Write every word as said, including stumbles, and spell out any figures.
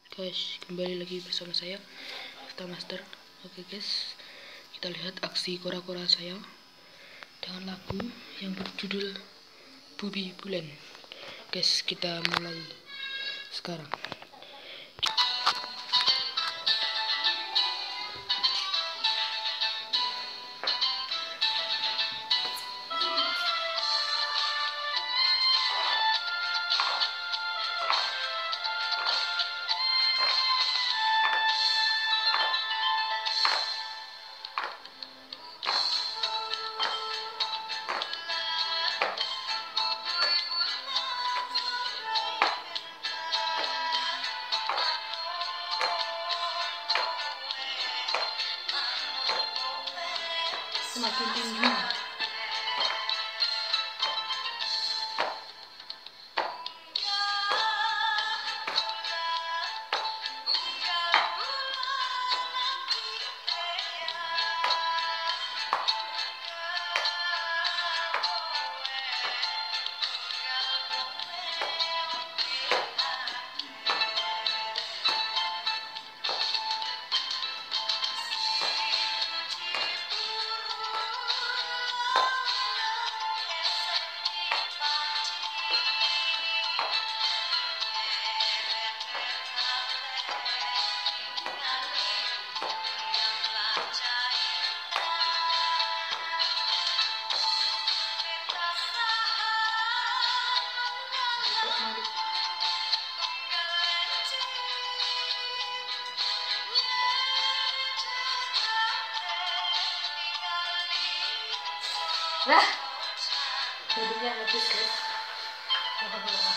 Guys, kembali lagi bersama saya Afta Master. Oke guys, kita lihat aksi kora-kora saya dengan lagu yang berjudul Bubi Bulan. Guys, kita mulai sekarang. Semakin tinggi. Lah, jadinya habis guys.